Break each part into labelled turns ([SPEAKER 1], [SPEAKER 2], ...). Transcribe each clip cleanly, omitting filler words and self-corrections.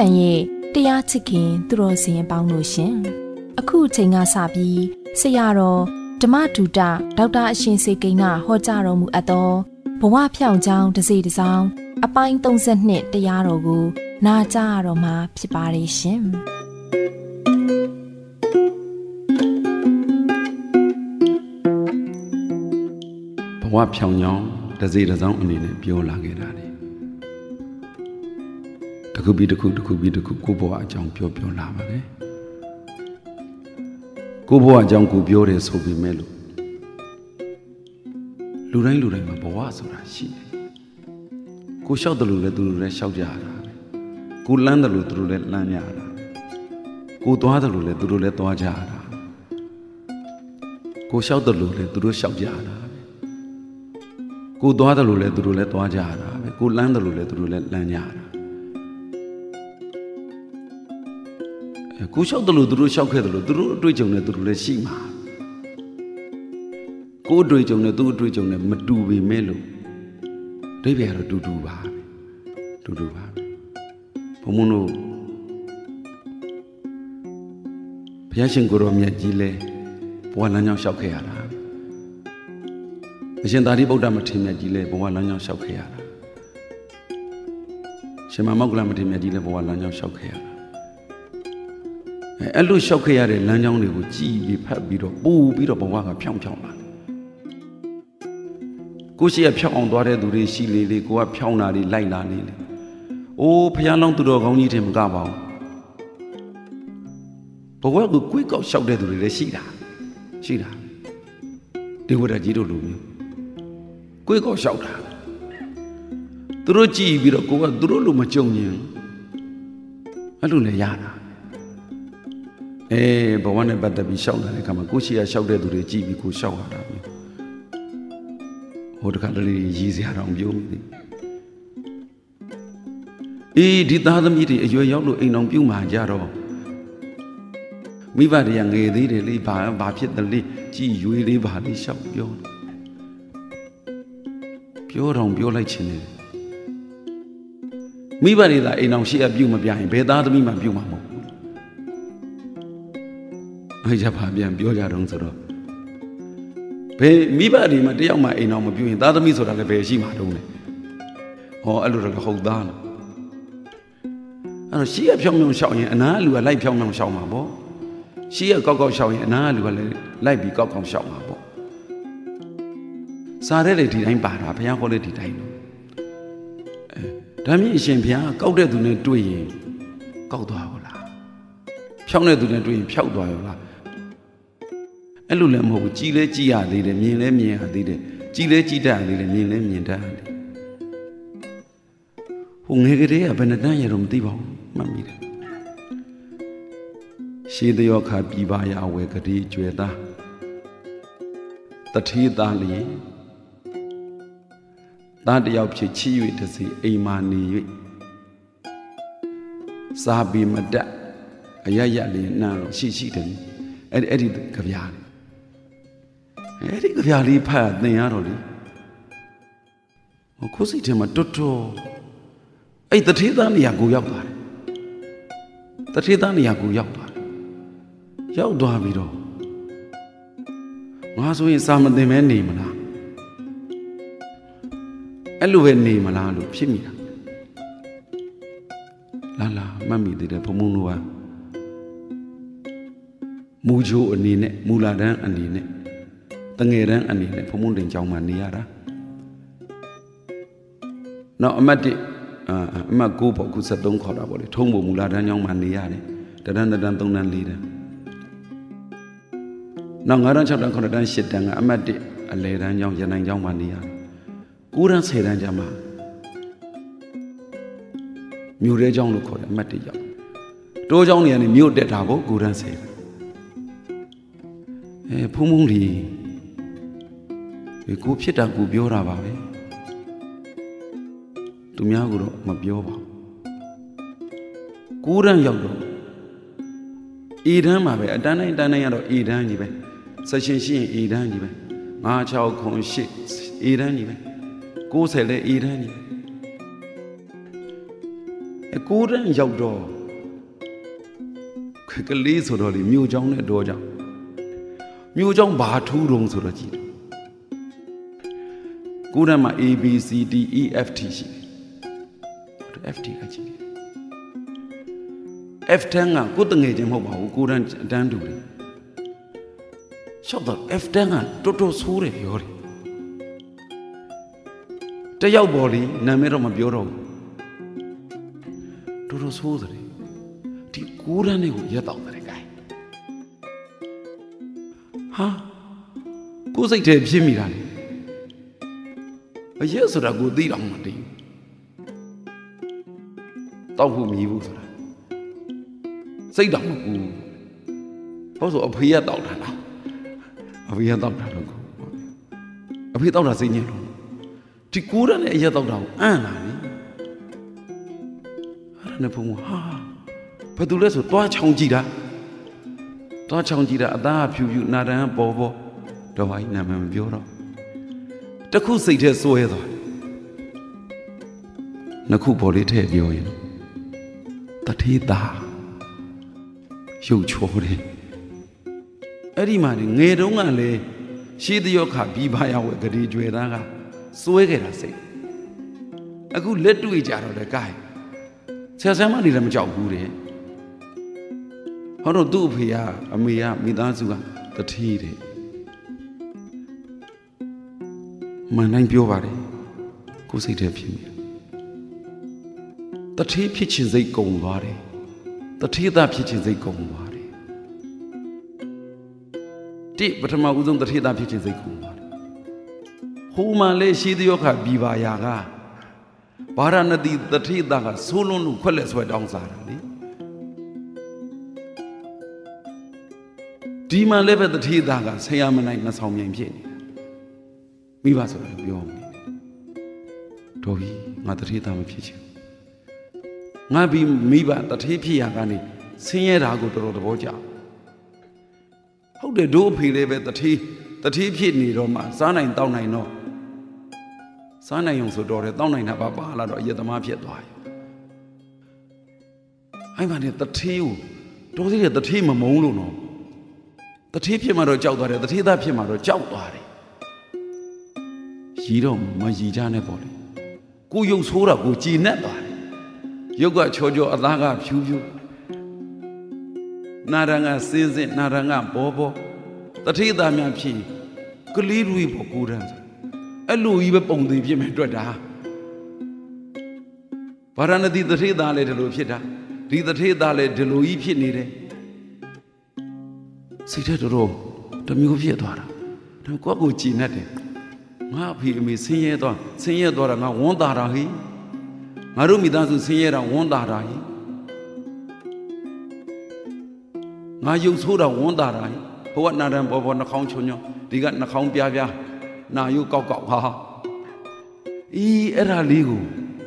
[SPEAKER 1] န်ရဲ့တရားချစ်ခင်သူတော်စင်ပေါင်းလို့ရှင်အခုချိန်ကစပြီးဆရာတော်ဓမ္မဒုတဒေါက်တာအရှင်စေကိန်းကဟောကြားတော်မူအပ်သောဘဝဖြောင့်ကြောင်းတစ်စိတစ်စောင်းအပိုင်း32တရားတော်ကိုနာကြားရတော့မှာဖြစ်ပါတယ်ရှင်
[SPEAKER 2] ဘဝဖြောင့်ကြောင်းတစ်စိတစ်စောင်းအနေနဲ့ပြောလာခဲ့တာလေတစ်ခုပြီးတစ်ခုကိုဘဝအကြောင်းပြောလာပါလေကိုဘဝအကြောင်းကိုပြောတယ်ဆိုပေမဲ့လို့လူတိုင်းမှာဘဝဆိုတာရှိတယ်ကိုလျှောက်တယ်လို့လည်းသူတို့လည်းလျှောက်ကြရတာပဲကိုလမ်းတယ်လို့သူတို့လည်းလမ်းကြရတာကိုသွားတယ်လို့လည်းသူတို့လည်းသွားကြရတာကိုလျှောက်တယ်လို့လည်းသူတို့လျှောက်ကြရတာပဲကိုသွားတယ်လို့လည်းသူတို့လည်းသွားကြရတာပဲကိုလမ်းတယ်လို့လည်းသူတို့လည်းလမ်းကြရတာကိုလျှောက်တယ်လို့သူတို့လျှောက်ခဲ့တယ်လို့သူတို့အတွေ့အကြုံနဲ့သူတို့လည်းရှိမှာကိုအတွေ့အကြုံနဲ့သူ့အတွေ့အကြုံနဲ့မတူပေမဲ့လို့ဒိဗေကတော့တူတူပါဘုံမတို့ဘုရားရှင်ကိုရောမြတ်ကြီးလဲဘဝလမ်းကြောင်းလျှောက်ခဲ့ရတာအရှင်သာရိပုတ္တမထေရမြတ်ကြီးလဲဘဝလမ်းကြောင်းလျှောက်ခဲ့ရတာရှင်မောက္ကလမထေရမြတ်ကြီးလဲဘဝလမ်းကြောင်းလျှောက်ခဲ့ရတာအဲ့လိုလျှောက်ခဲ့ရတဲ့လမ်းကြောင်းတွေကိုကြည်ပြီးဖတ်ပြီးတော့ပို့ပြီးတော့ဘဝကဖြောင်းလာတယ်ကိုရှိရဖြောင်းအောင်သွားတဲ့သူတွေရှိလေလေကိုကဖြောင်းတာတွေလိုက်လာနေလေအိုးဖယားလောင်းသူတော်ကောင်းကြီးထင်မကပါဘူးဘဝကိုကိုယ်ကောက်လျှောက်တဲ့သူတွေလည်းရှိတာဒီဝရကြီးတို့လိုမျိုးကိုယ်ကောက်လျှောက်တာသူတို့ကြည်ပြီးတော့ကိုကသူတို့လိုမကြုံရင်အဲ့လိုလည်းရတာဘဝနဲ့ပတ်သက်ပြီးလျှောက်လာတဲ့အခါမှာကိုရှိရလျှောက်တဲ့သူတွေကြည်ပြီးကိုလျှောက်ရတာမျိုးဟိုတခါတလေရည်စရာတောင်ပြောမိသေးဒီသားသမီးတွေအရွယ်ရောက်လို့အိမ်အောင်ပြုမှကြတော့မိဘတွေကငယ်သေးတယ်လေဘာဖြစ်တယ်လေကြည်ရွေးလေးပါလေးလျှောက်ပြောလိုက်ချင်တယ်မိဘတွေသာအိမ်အောင်ရှိအပြုမပြရင်ဘယ်သားသမီးမှပြုမှာမဟုတ်ဘူးအဲ့ကြပါပြန်ပြောကြတော့ဆိုတော့ဘယ်မိဘတွေမှာတယောက်မှအိမ်အောင်မပြုရင်သားသမီးဆိုတာလည်းဘယ်ရှိမှာတုံးလဲဟောအဲ့လိုတော့ဟုတ်သားလားအဲ့တော့ရှေ့ကဖြောင်းဖြောင်းရှောက်ရင်အနားလူကလိုက်ဖြောင်းဖြောင်းရှောက်မှာပေါ့ရှေ့ကကောက်ကောက်ရှောက်ရင်အနားလူကလည်းလိုက်ပြီးကောက်ကောက်ရှောက်မှာပေါ့စားတဲ့လေဒီတိုင်းပါတာဘုရားဟောလေဒီတိုင်းလို့ဒါမြင့်အရှင်ဘုရားကောက်တဲ့သူနဲ့တွေ့ရင်ကောက်သွားရောလားဖြောင်းတဲ့သူနဲ့တွေ့ရင်ဖြောက်သွားရောလားအဲ့လိုလည်းမဟုတ်ဘူးကြည်လဲကြည်ရသေးတယ်မြင်လဲမြင်ရသေးတယ်ကြည်လဲကြည်တတ်ရသေးတယ်မြင်လဲမြင်တတ်ရတယ်ဟိုငယ်ကလေးကဘယ်နှတန်းရတော့မသိပါဘူးမှတ်မိတယ်ရှေးတယောခါပြည်ပါရဝဲကတိကျွဲသားတထေးသားလျင်သားတယောက်ဖြစ်ချီ၍တစီအိမ်မာနေ၍စားပြီးမတတ်အရရလျင်နှံတော့ရှိတယ်အဲ့ဒီကြပြားအဲ့ဒီကြပြားလေးဖတ်သင်ရတော့လေကိုယ်စိတ်ထဲမှာတွတ်အဲ့တထေးသားနေရာကိုရောက်သွားတယ်တထေးသားနေရာကိုရောက်သွားပြီးတော့ငါဆိုရင်စာမသင်မဲနေမလားအဲ့လိုပဲနေမလားလို့ဖြစ်မိတာလာမှတ်မိသေးတယ်ဘုံဘုံတို့ကမူချိုအနေနဲ့မူလာတန်းအနေနဲ့တငယ်တန်းအနေနဲ့ဘုံဘုံတင်ကြောင်းမှာနေရတာနောက်အမှတ်9ပေါ့ခု73ခေါ်တာပေါ့လေထုံးဖို့မူလာတန်းကြောင်းမှာနေရတယ်တန်း3တန်း4တန်းနောက်9တန်း6တန်း9တန်း10တန်းကအမှတ်1အလယ်တန်းကြောင်းရနိုင်ကြောင်းမှာနေရတယ်9တန်း10တန်းကျမှမြို့ရဲကြောင်းလို့ခေါ်တယ်အမှတ်1ကြောင်းတိုးကြောင်းနေကနေမြို့တက်တာပေါ့9တန်း10ဖုံဖုံလီကိုဖြစ်တာကိုပြောတာပါပဲသူများကတော့မပြောပါဘူး9တန်းရောက်တော့အေတန်းမှာပဲအတန်းတိုင်းရတော့အေတန်းကြီးပဲဆက်ရှင်ရှိရင်အေတန်းကြီးပဲ5 6 9 10အေတန်းကြီးပဲ90လဲအေတန်းကြီးကိုရန်ရောက်တော့ကလေးဆိုတော့လေမြို့เจ้าနဲ့တော့ကြောင့်မြို့เจ้าဘာထူးတုံးဆိုတော့ကြည့်ကိုရန်မှာ A B C D E F T ရှိတယ် F T ကကြည့်F တန်းကကိုတငယ်ချင်းမဟုတ်ပါဘူးကိုရန်အတန်းတူတယ်ရှောက်တော့ F တန်းကတော်တော်ဆိုးတယ်ပြောတယ်တယောက်ပေါ်လေနာမည်တော့မပြောတော့ဘူးတော်တော်ဆိုးတယ်ဒီကိုရန်လေးကိုရက်တော့တယ်ခိုင်းဟာကိုစိတ်ထဲဖြစ်မိတာလေအရက်ဆိုတာကိုသိတော့မသိဘူးတောက်ဖို့မြည်ဘူးဆိုတာစိတ်တော့မကူဘာလို့ဆိုအဖေကတောက်တာလားအဖေကတောက်တာတော့အဖေတောက်တာစိတ်ညစ်လို့ဒီကိုရန်နဲ့အရက်တောက်တာကိုအံ့လာပြီအဲ့ဒါနဲ့ဘုံဟာဘာတူလဲဆိုတွားချောင်းကြည့်တာတွားချောင်းကြည့်တာအသားဖြူဖြူနာတန်ပေါ်ပေါ်တော့ဘာကြီးနာမည်မပြောတော့တခုစိတ်ထဲစွဲသွားနှစ်ခုပေါ်လေးထည့်ပြောရင်တထေးသားရုပ်ချောတယ်အဲ့ဒီမှာငယ်တုန်းကလည်းရှေးတရောခပြီးပါရဝဲဂရီကျွယ်သားကစွဲခဲ့တာစိတ်အခုလက်တွေ့ကြတော့လေကိုင်ဆရာဆရာမနေလည်းမကြောက်ဘူးတဲ့ဟောတော့သူ့အဖေကအမေကမိသားစုကတထေးတဲ့မန်တိုင်းပြောပါတယ်ကိုစိတ်ထဲဖြစ်မိတထေးဖြစ်ခြင်းစိတ်ကုန်သွားတယ်တထေးသားဖြစ်ခြင်းစိတ်ကုန်သွားတယ်တိပထမဦးဆုံးတထေးသားဖြစ်ခြင်းစိတ်ကုန်သွားတယ်ဟိုမှလေရှိသေးရောခပြီးပါရာကဘာရဏတိတထေးသားကဆိုးလွန်းလို့ခွက်လက်ဆွဲတောင်းစားတာလေဒီမှလည်းပဲတထေးသားကဆရာမနိုင်မဆောင်မြိုင်ဖြစ်နေတာမိဘဆိုတော့ပြောမယ်တော်ပြီငါတထေးသားမဖြစ်ချင်ငါပြီးမိဘတထေးဖြစ်ရကနေဆင်းရဲတာကိုတော်တော်သဘောကျဟုတ်တယ်တို့အဖေလည်းပဲတထေးဖြစ်နေတော့မှစားနိုင်တောက်နိုင်တော့စားနိုင်အောင်ဆိုတော့တယ်တောက်နိုင်တာပါလာတော့အယက်သမားဖြစ်သွားတယ်အဲ့မှာနဲ့တထေးကိုတော်သေးတယ်တထေးမမုန်းလို့နော်တထေးဖြစ်မှတော့ကြောက်သွားတယ်တထေးသားဖြစ်မှတော့ကြောက်သွားတယ်ရီတော့မရီကြနဲ့ပေါ့လေကိုရုပ်ဆိုးတာကိုကြည်နဲ့သွားတယ်ရုပ်ကချောချောအသားကဖြူဖြူနာရံကစင်းစင်းနာရံကဘောဘောတထေးသားများဖြစ်ကလေးလူကြီးပေါ့ကိုရန်အဲ့လိုကြီးပဲပုံသေးဖြစ်မယ်တွေ့တာဗာရဏသီတထေးသားလည်းဒီလိုဖြစ်တာဒီတထေးသားလည်းဒီလိုကြီးဖြစ်နေတယ်စိတ်ထဲတော်တမျိုးဖြစ်သွားတာဒါကိုယ့်ကိုကြည်နဲ့တယ်ငါအဖေအမေဆင်းရဲသွားတာငါဝန်တာတာဟိငါတို့မိသားစုဆင်းရဲတာဝန်တာတာဟိငါရုပ်ဆိုးတာဝန်တာတာဟိဘဝနာတန်ပေါ်နှာခေါင်းချုံညောဒီကနှာခေါင်းပြားနာယုကောက်ဟာအဲ့ဒါလေးကို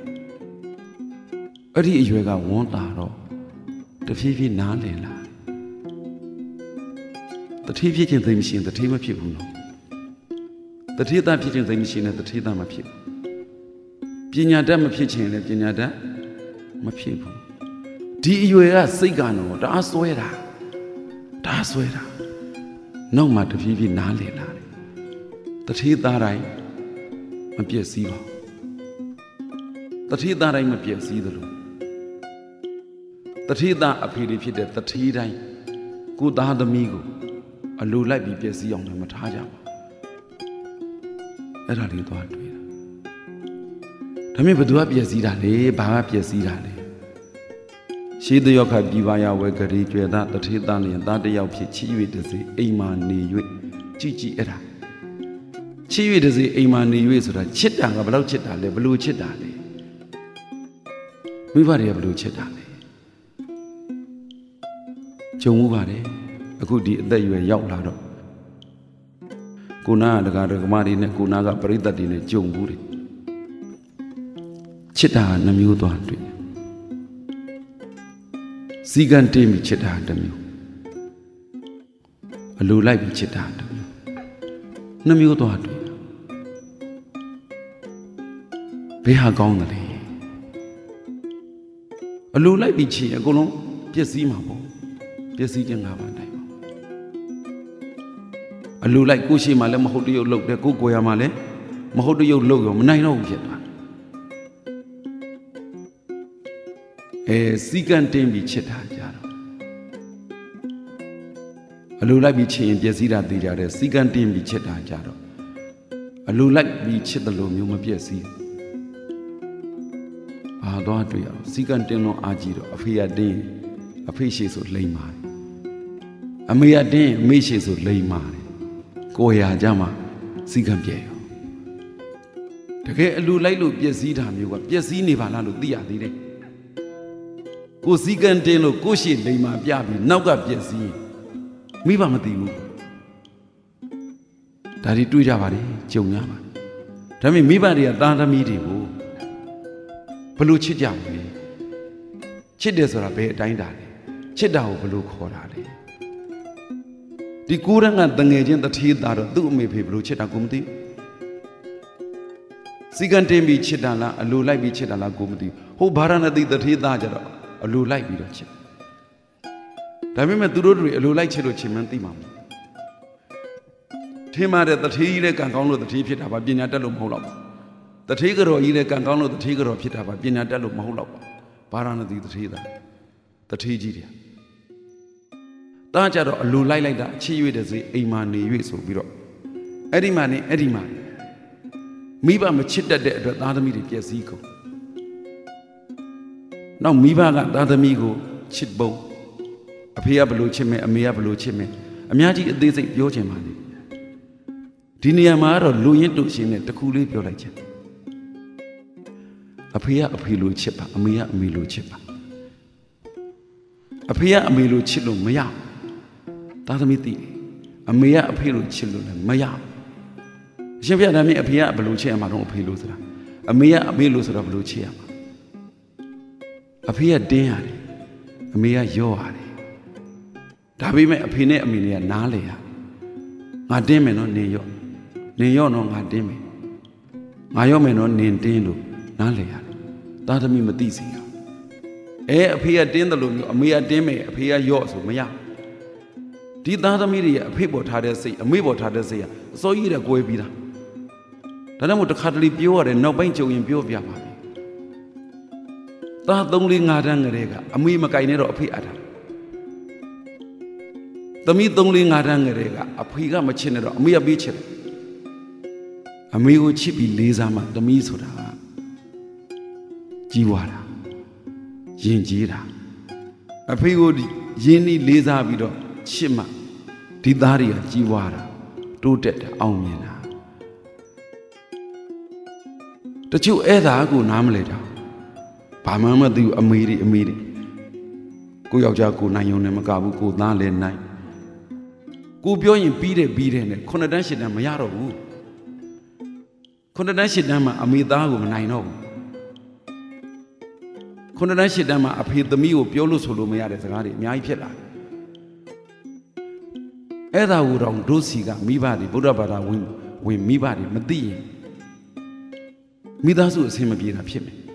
[SPEAKER 2] အဲ့ဒီအရွယ်ကဝန်တာတော့တဖြည်းဖြည်းနားလည်လာတထေးဖြစ်ခြင်းသိမရှိရင်တထေးမဖြစ်ဘူးနော်တထေးသားဖြစ်ခြင်းသိမရှိရင်တထေးသားမဖြစ်ပညာတတ်မဖြစ်ခြင်းလည်းပညာတတ်မဖြစ်ဘူးဒီအရွယ်ကစိတ်ကတော့တအားဆွဲတာနောက်မှတဖြည်းဖြည်းနားလည်လာတယ်တထေးသားတိုင်းမပြည့်စည်ပါတထေးသားတိုင်းမပြည့်စည်သလိုတထေးသားအဖေတွေဖြစ်တဲ့တထေးတိုင်းကိုသားသမီးကိုအလိုလိုက်ပြီးပြည့်စည်အောင်လည်းမထားကြပါအဲ့ဒါလေးသွားတွေ့တာဒါမြင်ဘသူကပြည့်စည်တာလေဘာကပြည့်စည်တာလဲရှေးတယောက်ခပြီးပါရဝဲဂရီကျွဲသားတထေးသားလျင်သားတယောက်ဖြစ်ချီ၍တစေအိမ်မာနေ၍ကြည်အဲ့ဒါချီ၍တစေအိမ်မာနေ၍ဆိုတာချစ်တာကဘယ်လောက်ချစ်တာလဲဘလို့ချစ်တာလဲမိဘတွေကဘလို့ချစ်တာလဲကြုံမှုပါတယ်အခုဒီအသက်အရွယ်ရောက်လာတော့ကိုနာကဒကာဒကမတွေနဲ့ကိုနာကပရိသတ်တွေနဲ့ကြုံဘူးတယ်ချစ်တာနှမျိုးသွားတွေ့စီကံတင်းပြီးချစ်တာတစ်မျိုးအလိုလိုက်ပြီးချစ်တာတစ်မျိုးနှမျိုးသွားတွေ့ဘယ်ဟာကောင်းတယ်လဲအလိုလိုက်ပြီးချင်အကုန်လုံးပျက်စီးမှာပေါ့ပျက်စီးခြင်း၅ပါးတိုင်းပေါ့အလိုလိုက်ကိုရှိမှလည်းမဟုတ်တရုပ်လုပ်တယ်ကိုကိုရမှလည်းမဟုတ်တရုပ်လုပ်ရောမနိုင်တော့ဘူးဖြစ်သွားစီကံတင်းပြီးချစ်တာကြတော့အလိုလိုက်ပြီးချင်ရင်ပျက်စီးတာသိကြတယ်စီကံတင်းပြီးချစ်တာကြတော့အလိုလိုက်ပြီးချစ်တယ်လို့မျိုးမပျက်စီးဘာတော့တွေ့ရအောင်စီကံတင်းလုံးအားကြီးတော့အဖေရတင်းအဖေရှိဆိုလိမ့်ပါတယ်အမေရတင်းအမေရှိဆိုလိမ့်ပါတယ်ကိုရကြမှာစီကံပြဲရောတကယ်အလိုလိုက်လို့ပျက်စီးတာမျိုးကပျက်စီးနေပါလားလို့သိရသေးတယ်ကိုစီကံတင်းလို့ကိုရှိလိမ့်မှာပြပြီးနောက်ကပျက်စီးမိဘမသိဘူးဒါတွေတွေးကြပါလေကြုံရပါဒါပေမဲ့မိဘတွေကသားသမီးတွေကိုဘလို့ချစ်ကြမလဲချစ်တယ်ဆိုတာဘယ်အတိုင်းတာလဲချစ်တာကိုဘလို့ခေါ်တာလဲဒီကိုရံကတငယ်ချင်းတထေးသားတော့သူ့အမေဖေဘလို့ချစ်တာကိုမသိစီကံတင်ပြီးချစ်တာလားအလိုလိုက်ပြီးချစ်တာလားကိုမသိဟိုဘာရဏသီတထေးသားကြတော့အလိုလိုက်ပြီးတော့ချစ်ဒါပေမဲ့သူတို့တွေအလိုလိုက်ချစ်လို့ချင်မှန်းသိမှာမဟုတ်ထင်ပါတယ်တထေးကြီးတဲ့ကံကောင်းလို့တထေးဖြစ်တာပါပညာတတ်လို့မဟုတ်တော့ဘူးတထေးကတော်ကြီးတဲ့ကံကောင်းလို့တထေးကတော်ဖြစ်တာပါပညာတတ်လို့မဟုတ်တော့ဘူးဘာရဏသီတထေးသားတထေးကြီးတွေတားကြတော့အလိုလိုက်တာချစ်၍တဲ့စေအိမ်မာနေ၍ဆိုပြီးတော့အဲ့ဒီမှာမိဘမချစ်တတ်တဲ့အတွက်သားသမီးတွေပျက်စီးကုန်နောက်မိဘကသားသမီးကိုချစ်ပုံအဖေကဘလို့ချစ်မယ်အမေကဘလို့ချစ်မယ်အများကြီးအသေးစိတ်ပြောချင်ပါလေဒီနေရာမှာတော့လူရင်းတို့ရှင်နဲ့တခုလေးပြောလိုက်ချင်အဖေကအဖေလိုချစ်ပါအမေကအမေလိုချစ်ပါအဖေကအမေလိုချစ်လို့မရသားသမီးသိတယ်အမေကအဖေလိုချစ်လို့လည်းမရအရှင်ဘုရားဒါမြင်အဖေကဘလို့ချစ်ရမှာတော့အဖေလိုဆိုတာအမေကအမေလိုဆိုတာဘလို့ချစ်ရမှာအဖေကတင်းရတယ်အမေကရော့ရတယ်ဒါပေမဲ့အဖေနဲ့အမေတွေကနားလေရငါတင်းမယ်နော်နင်ရော့နော်ငါတင်းမယ်ငါရော့မယ်နော်နင်တင်းလို့နားလေရတယ်သားသမီးမသိစေရအဖေကတင်းတယ်လို့မျိုးအမေကတင်းမယ်အဖေကရော့ဆိုမရဒီသားသမီးတွေရဲ့အဖေပေါ်ထားတဲ့စိတ်အမေပေါ်ထားတဲ့စိတ်ကအစိုးရတဲ့ကွဲပြီးတာဒါကြောင့်မို့တစ်ခါတလေပြောရတယ်နောက်ပိုင်းကြုံရင်ပြောပြပါမယ်သား3-4-5တန်းကလေးကအမေမကင်နဲ့တော့အဖေအပ်တာသမီး3-4-5တန်းကလေးကအဖေကမချစ်နဲ့တော့အမေကပေးချစ်တယ်အမေကိုချစ်ပြီးလေးစားမှသမီးဆိုတာကြီးဝါတာယဉ်ကျေးတာအဖေကိုယဉ်နီးလေးစားပြီးတော့ချစ်မှဒီသားတွေကကြီးဝါတာတိုးတက်တာအောင်မြင်တာတချို့အဲ့ဒါကိုနားမလဲတာဘာမှမသိဘူးအမေတွေကိုယောက်ျားကိုနိုင်ုံနဲ့မကဘူးကိုသားလည်းနိုင်ကိုပြောရင်ပြီးတယ်နဲ့9တန်း10တန်းမရတော့ဘူး9တန်း10တန်းမှာအမေသားကိုမနိုင်တော့ဘူး9တန်း10တန်းမှာအဖေသမီးကိုပြောလို့ဆိုလို့မရတဲ့စကားတွေအများကြီးဖြစ်လာတယ်အဲ့ဒါကိုတော့ဒုစီကမိဘတွေဗုဒ္ဓဘာသာဝင်မိဘတွေမသိရင်မိသားစုအဆင်မပြေတာဖြစ်မယ်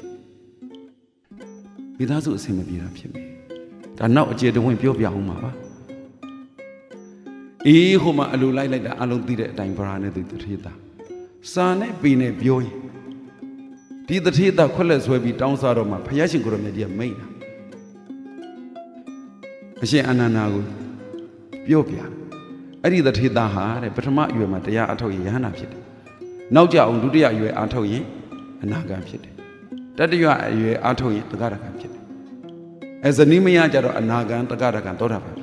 [SPEAKER 2] မိသားစုအဆင်မပြေတာဖြစ်မယ်ဒါနောက်အကျေတဝင့်ပြောပြအောင်ပါပါဟိုမှာအလိုလိုက်တာအလုံးသိတဲ့အတိုင်းဗရာနဲ့သူတထေးသားစာနဲ့ပေနဲ့ပြောရင်ဒီတထေးသားခွက်လက်ဆွဲပြီးတောင်းစားတော့မှဘုရားရှင်ကိုရမြတ်ကြီးကမိန့်တာအရှင်အာနန္ဒာကိုပြောပြအဲ့ဒီတထေးသားဟာတဲ့ပထမအရွယ်မှာတရားအထုတ်ရင်ယဟန္တာဖြစ်တယ်နောက်ကြအောင်ဒုတိယအရွယ်အထုတ်ရင်အနာဂံဖြစ်တယ်တတိယအရွယ်အထုတ်ရင်တဂရကံဖြစ်တယ်ဇနီးမယားကြတော့အနာဂံတဂရကံသောတာပန်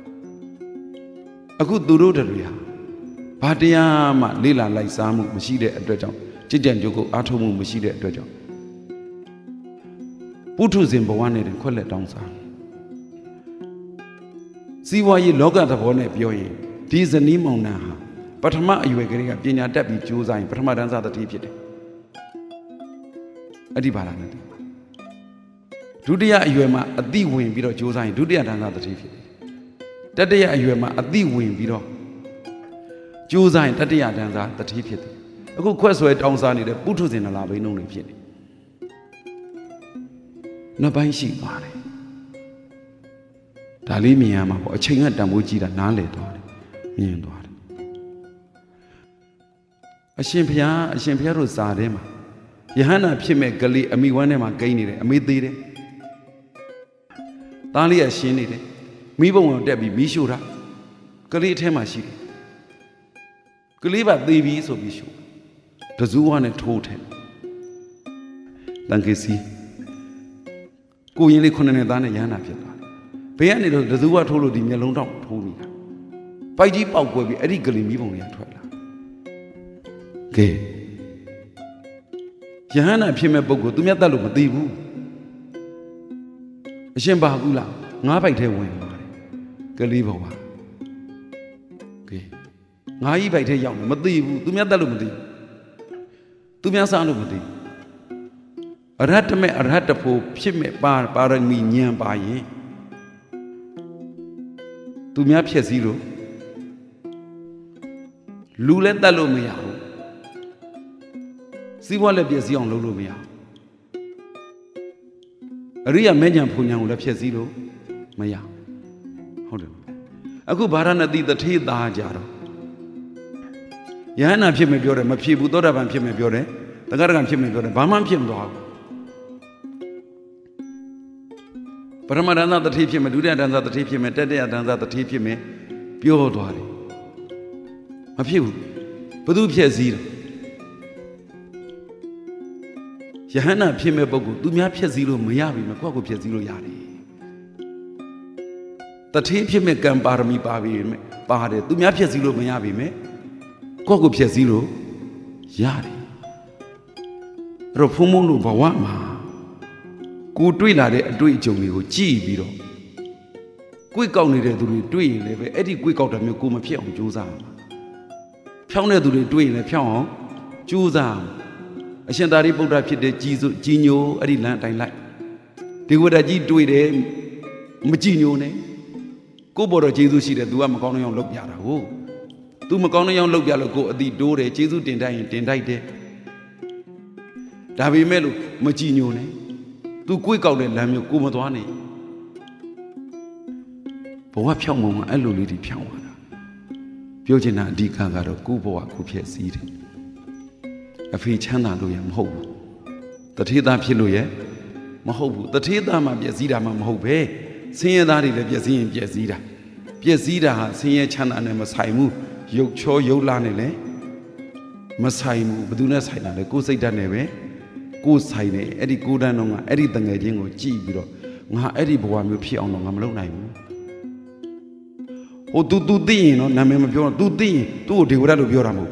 [SPEAKER 2] အခုသူတို့တွေဟာဘာတရားမှလေးလာလိုက်စားမှုမရှိတဲ့အတွက်ကြောင့်ကြည်ကြံကြုတ်ကိုအားထုတ်မှုမရှိတဲ့အတွက်ကြောင့်ပုထုဇဉ်ဘဝနဲ့ခွက်လက်တောင်းစားစီးပွားရေးလောကသဘောနဲ့ပြောရင်ဒီဇနီးမောင်နှံဟာပထမအရွယ်ကလေးကပညာတတ်ပြီးကြိုးစားရင်ပထမတန်းစားတတိဖြစ်တယ်အဲ့ဒီဘာလာနဲ့ဒုတိယအရွယ်မှာအတိဝင်ပြီးတော့ကြိုးစားရင်ဒုတိယတန်းစားတတိဖြစ်တယ်တတိယအရွယ်မှာအတိဝင်ပြီးတော့ကြိုးစားရင်တတိယတန်းစားတတိဖြစ်တယ်အခုခွက်ဆွဲတောင်းစားနေတဲ့ပုထုဇဉ်နလာဘိန်းလုံးတွေဖြစ်နေနှစ်ပိုင်းရှိသွားတယ်ဒါလေးမြင်ရမှာပေါ့အချိန်ကတန်ဖိုးကြီးတာနားလည်သွားတယ်မြင်သွားတယ်အရှင်ဘုရားတို့စာထဲမှာယဟန္တာဖြစ်မဲ့ကလေးအမိဝမ်းထဲမှာကိန်းနေတယ်အမေသေးတယ်သားလေးကရှင်းနေတယ်မိဘုံအောင်တက်ပြီးမီးရှို့တာကလေးအထဲမှာရှိတယ်ကလေးပါသေးပြီဆိုပြီးရှို့တဇူးဝါနဲ့ထိုးတယ်လန်ကေစီကိုရင်လေး9နှစ်သားနဲ့ရဟန္တာဖြစ်သွားတယ်ဘယ်ကနေတော့တဇူးဝါထိုးလို့ဒီမျက်လုံးတောင်ထိုးနေတာပိုက်ကြီးပေါက်ကွဲပြီးအဲ့ဒီကလေးမိဘုံတွေကထွက်လာကဲယဟန္တာဖြစ်မဲ့ပုဂ္ဂိုလ်သူမြတ်တတ်လို့မသိဘူးအရှင်ဘာကူလားငါးပိုက်ထဲဝင်သွားတယ်ကလေးဘုံပါကဲငါးကြီးပိုက်ထဲရောက်နေမသိဘူးသူမြတ်တတ်လို့မသိဘူးသူများစားလို့မသိဘူးအရဟတမေအရဟတဖို့ဖြစ်မဲ့ပါရမီဉာဏ်ပါရင်သူများဖြစ်စည်းလို့လူလည်းတတ်လို့မရဘူးစီးပွားလည်းပြည့်စည်အောင်လုပ်လို့မရဘူးအရိယာမဲညာဖုန်ညာကိုလည်းဖြစ်စည်းလို့မရဟုတ်တယ်အခုဗာရဏသီတထေသားကြတော့ယဟန္တာဖြစ်မယ်ပြောတယ်မဖြစ်ဘူးသောတာပန်ဖြစ်မယ်ပြောတယ်တဂရကံဖြစ်မယ်ပြောတယ်ဘာမှဖြစ်မသွားဘူးပရမဒန္တတထေဖြစ်မယ်ဒုတိယဒန္တတထေဖြစ်မယ်တတိယဒန္တတထေဖြစ်မယ်ပြောသွားတယ်မဖြစ်ဘူးဘယ်သူဖြစ်စည်းတယ်ယဟန္တာဖြစ်မဲ့ပုဂ္ဂိုလ်သူများဖြစ်စည်းလို့မရပြီမကိုယ့်ကိုဖြစ်စည်းလို့ရတယ်တထေဖြစ်မဲ့ကံပါရမီပါပြီပါတယ်သူများဖြစ်စည်းလို့မရပြီမဲ့ကိုယ့်ကိုဖြစ်စည်းလို့ရတယ်အဲ့တော့ဖုံးဖုံးလို့ဘဝမှာကိုတွေ့လာတဲ့အတွေ့အကြုံတွေကိုကြည့်ပြီးတော့ကိုယ်ကောက်နေတဲ့သူတွေတွေ့ရင်လည်းပဲအဲ့ဒီကိုယ်ကောက်တာမျိုးကိုမဖြစ်အောင်ကြိုးစားမှာဖြောင်းတဲ့သူတွေတွေ့ရင်လည်းဖြောင်းအောင်ကြိုးစားအရှင်သာရိပုတ္တရာဖြစ်တဲ့ကြီးညိုအဲ့ဒီလမ်းအတိုင်းလိုက်ဒီဝတ္တကြီးတွေ့တယ်မကြည်ညိုနဲ့ကိုယ့်ဘော်တော်ကျေးဇူးရှိတယ် तू ကမကောင်းတဲ့အောင်လုပ်ပြတာဟုတ် तू မကောင်းတဲ့အောင်လုပ်ပြလို့ကိုယ်အတိတိုးတယ်ကျေးဇူးတင်တိုက်ရင်တင်တိုက်တယ်ဒါပေမဲ့လို့မကြည်ညိုနဲ့ तू ကိုယ်ကောက်တဲ့လမ်းမျိုးကိုမသွားနဲ့ဘဝဖြောင်းမုံကအဲ့လိုလေးတွေဖြောင်းသွားတာပြောချင်တာအဓိကကတော့ကိုယ့်ဘဝကိုဖြစ်စည်းတယ်အဖေချမ်းသာလို့ရမဟုတ်ဘူးတထေသားဖြစ်လို့ရမဟုတ်ဘူးတထေသားမှပျက်စီးတာမှမဟုတ်ပဲဆင်းရဲသားတွေလည်းပျက်စီးရင်ပျက်စီးတာဟာဆင်းရဲချမ်းသာနဲ့မဆိုင်ဘူးရုပ်ချောရုပ်လာနဲ့လည်းမဆိုင်ဘူးဘယ်သူနဲ့ဆိုင်တာလဲကိုယ်စိတ်ဓာတ်နဲ့ပဲကိုယ်ဆိုင်တယ်အဲ့ဒီကိုယ်တန်းတော့ငါအဲ့ဒီတငယ်ချင်းကိုကြည့်ပြီးတော့ငါအဲ့ဒီဘဝမျိုးဖြစ်အောင်တော့ငါမလုပ်နိုင်ဘူးဟို तू သိရင်တော့နာမည်မပြောတော့ तू သိရင်သူ့ကိုဒေဝရလို့ပြောတာမဟုတ်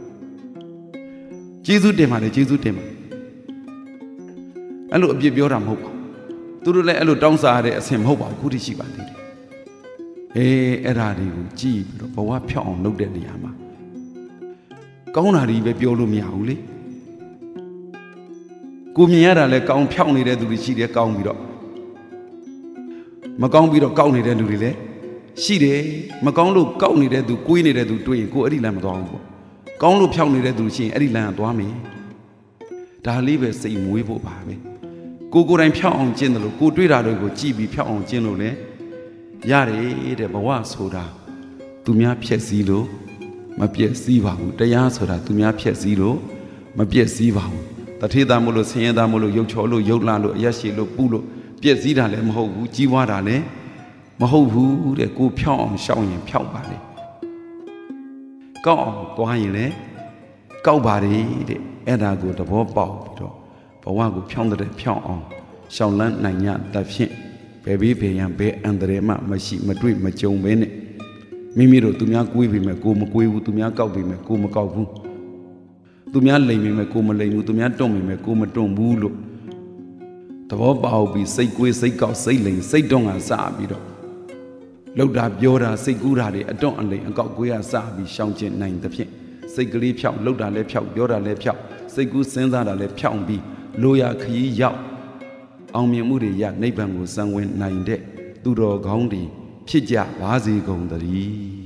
[SPEAKER 2] ကျေးဇူးတင်ပါလေကျေးဇူးတင်ပါအဲ့လိုအပြစ်ပြောတာမဟုတ်ပါဘူးသူတို့လည်းအဲ့လိုတောင်းစားရတဲ့အဆင်မဟုတ်ပါဘူးခုထိရှိပါသေးတယ်အဲ့ဒါတွေကိုကြည့်ပြီးတော့ဘဝဖြောက်အောင်လုပ်တဲ့နေရာမှာကောင်းတာတွေပဲပြောလို့မရဘူးလေကိုမြင်ရတာလဲကောင်းဖြောက်နေတဲ့သူတွေရှိတယ်ကောင်းပြီးတော့မကောင်းပြီးတော့ကောက်နေတဲ့လူတွေလည်းရှိတယ်မကောင်းလို့ကောက်နေတဲ့သူကိုွေးနေတဲ့သူတွေ့ရင်ကိုအဲ့ဒီလမ်းမသွားဘူးပေါ့ကောင်းလို့ဖြောက်နေတဲ့သူရှိရင်အဲ့ဒီလမ်းကသွားမယ်ဒါလေးပဲစိတ်မွေးဖို့ပါပဲကိုယ်တိုင်ဖြောက်အောင်ကျင့်တယ်လို့ကိုတွေ့တာတွေကိုကြည့်ပြီးဖြောက်အောင်ကျင့်လို့လည်းရတယ်တဲ့ဘဝဆိုတာသူများဖြည့်စည်းလို့မပြည့်စည်းပါဘူးတရားဆိုတာသူများဖြည့်စည်းလို့မပြည့်စည်းပါဘူးတထေသားမို့လို့ဆင်းရဲသားမို့လို့ရုပ်ချောလို့ရုပ်လာလို့အရက်ရှိလို့ပူလို့ပြည့်စည်းတာလည်းမဟုတ်ဘူးကြီးပွားတာလည်းမဟုတ်ဘူးတဲ့ကိုဖြောက်အောင်ရှောင်ရင်ဖြောက်ပါလေကောက်အောင်သွားရင်လည်းကောက်ပါလေတဲ့အဲ့ဒါကိုသဘောပေါက်ပြီးတော့ဘဝကိုဖြောင်းတဲ့ဖြောင်းအောင်ရှောင်လန်းနိုင်ရသဖြင့်ဘယ်ဘေးဘယ်ရန်ဘယ်အန္တရာယ်မှမရှိမတွေ့မကြုံပဲနဲ့မိမိတို့သူများကိုွေးပြီမဲ့ကိုမကိုွေးဘူးသူများကောက်ပြီမဲ့ကိုမကောက်ဘူးသူများလိမ်ပြီမဲ့ကိုမလိမ်ဘူးသူများတွန့်ပြီမဲ့ကိုမတွန့်ဘူးလို့သဘောပေါက်ပြီးစိတ်ကိုွေးစိတ်ကောက်စိတ်လိမ်စိတ်တွန့်ကစပြီးတော့လောက်တာပြောတာစိတ်ကူးတာတွေအတွန့်အလိမ်အကောက်ကိုွေးကစပြီးရှောင်ကျင်နိုင်သဖြင့်စိတ်ကလေးဖြောက်လောက်တာလည်းဖြောက်ပြောတာလည်းဖြောက်စိတ်ကူးစဉ်းစားတာလည်းဖြောက်ပြီးလိုရာခရီးရောက်အောင်မြင်မှုတွေရနိဗ္ဗာန်ကိုစံဝင်နိုင်တဲ့သူတော်ကောင်းတွေဖြစ်ကြပါစေကုန်သတည်း